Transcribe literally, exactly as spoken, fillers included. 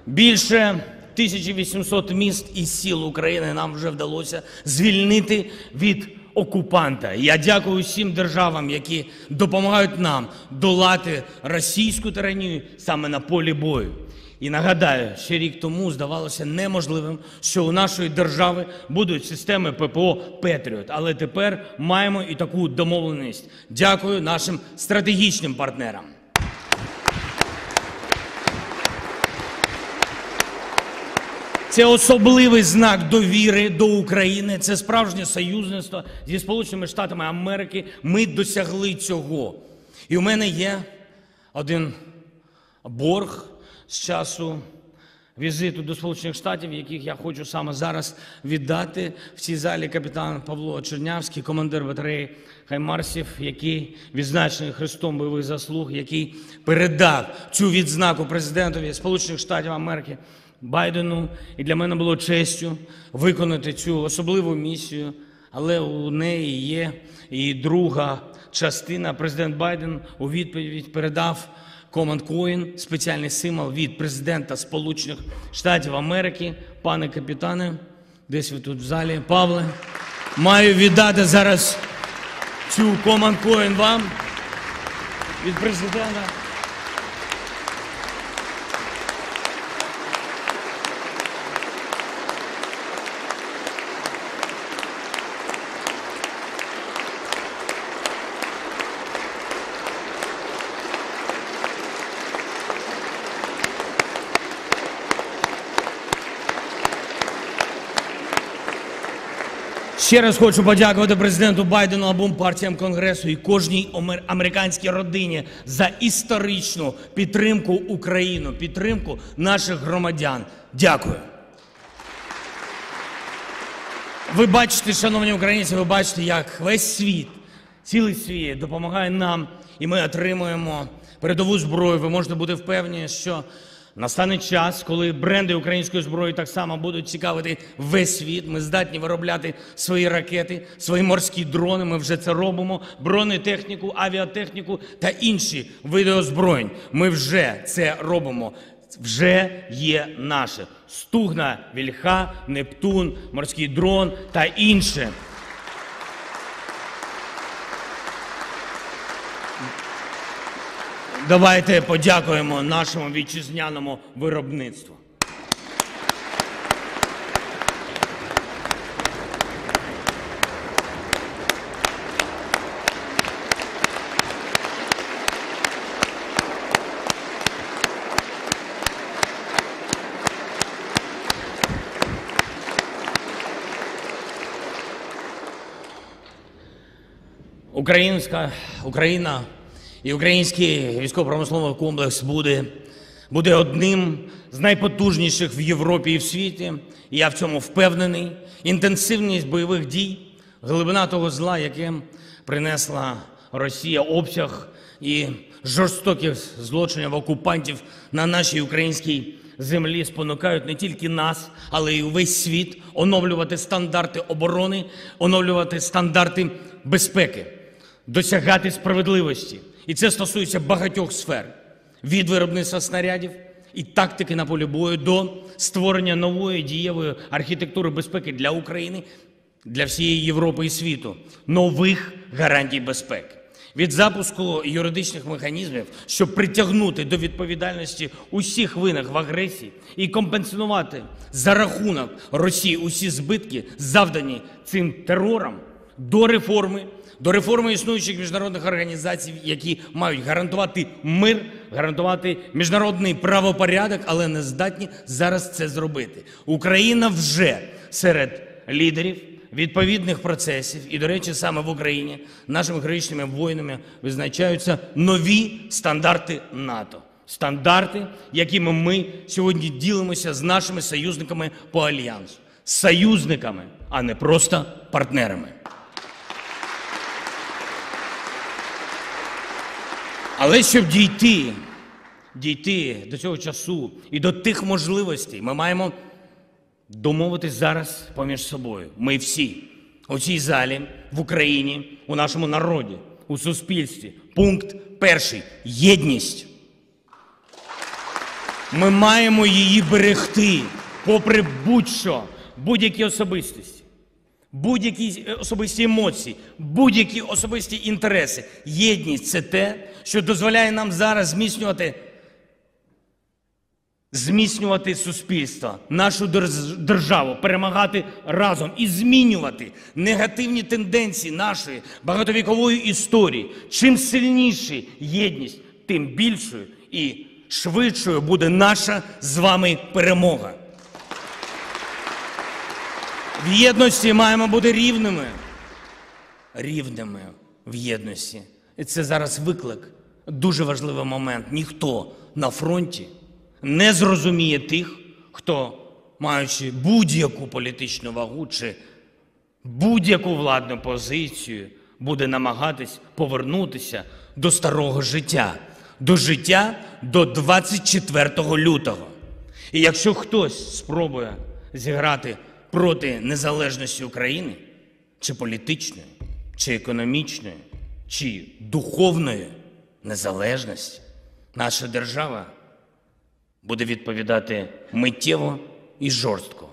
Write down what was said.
Більше тисячі вісімсот міст і сіл України нам вже вдалося звільнити від окупанта. Я дякую всім державам, які допомагають нам долати російську тиранію саме на полі бою. І нагадаю, ще рік тому здавалося неможливим, що у нашої держави будуть системи ППО «Петріот». Але тепер маємо і таку домовленість. Дякую нашим стратегічним партнерам. Це особливий знак довіри до України, це справжнє союзництво зі Сполученими Штатами Америки. Ми досягли цього. І у мене є один борг з часу візиту до Сполучених Штатів, яких я хочу саме зараз віддати. В цій залі капітан Павло Чернявський, командир батареї Хаймарсів, який відзначений Хрестом бойових заслуг, який передав цю відзнаку президентові Сполучених Штатів Америки Байдену. І для мене було честю виконати цю особливу місію. Але у неї є і друга частина. Президент Байден у відповідь передав Command Coin, спеціальний символ від президента Сполучених Штатів Америки. Пане капітане, десь ви тут в залі. Павле, маю віддати зараз цю Command Coin вам від президента. Ще раз хочу подякувати президенту Байдену, обом партіям Конгресу і кожній американській родині за історичну підтримку України, підтримку наших громадян. Дякую. Ви бачите, шановні українці, ви бачите, як весь світ, цілий світ допомагає нам, і ми отримуємо передову зброю. Ви можете бути впевнені, що настане час, коли бренди української зброї так само будуть цікавити весь світ. Ми здатні виробляти свої ракети, свої морські дрони, ми вже це робимо, бронетехніку, авіатехніку та інші види озброєнь. Ми вже це робимо. Вже є наше. Стугна, Вільха, Нептун, морський дрон та інше. Давайте подякуємо нашому вітчизняному виробництву. Українська, Україна і український військово-промисловий комплекс буде, буде одним з найпотужніших в Європі і в світі. І я в цьому впевнений. Інтенсивність бойових дій, глибина того зла, яке принесла Росія, обсяг і жорстоких злочинів окупантів на нашій українській землі спонукають не тільки нас, але й увесь світ оновлювати стандарти оборони, оновлювати стандарти безпеки, досягати справедливості. І це стосується багатьох сфер. Від виробництва снарядів і тактики на полі бою до створення нової дієвої архітектури безпеки для України, для всієї Європи і світу, нових гарантій безпеки. Від запуску юридичних механізмів, щоб притягнути до відповідальності усіх винних в агресії і компенсувати за рахунок Росії усі збитки, завдані цим терором, до реформи, до реформи існуючих міжнародних організацій, які мають гарантувати мир, гарантувати міжнародний правопорядок, але не здатні зараз це зробити. Україна вже серед лідерів відповідних процесів. І, до речі, саме в Україні нашими героїчними воїнами визначаються нові стандарти НАТО. Стандарти, якими ми сьогодні ділимося з нашими союзниками по Альянсу. Союзниками, а не просто партнерами. Але щоб дійти, дійти до цього часу і до тих можливостей, ми маємо домовитись зараз поміж собою. Ми всі у цій залі, в Україні, у нашому народі, у суспільстві. Пункт перший – єдність. Ми маємо її берегти, попри будь-що, будь-які особистості, будь-які особисті емоції, будь-які особисті інтереси. Єдність – це те, що дозволяє нам зараз зміцнювати, зміцнювати суспільство, нашу державу, перемагати разом і змінювати негативні тенденції нашої багатовікової історії. Чим сильніша єдність, тим більшою і швидшою буде наша з вами перемога. В єдності маємо бути рівними. Рівними в єдності. І це зараз виклик, дуже важливий момент. Ніхто на фронті не зрозуміє тих, хто, маючи будь-яку політичну вагу чи будь-яку владну позицію, буде намагатись повернутися до старого життя, до життя до двадцять четвертого лютого. І якщо хтось спробує зіграти проти незалежності України, чи політичної, чи економічної, чи духовної незалежності, наша держава буде відповідати миттєво і жорстко.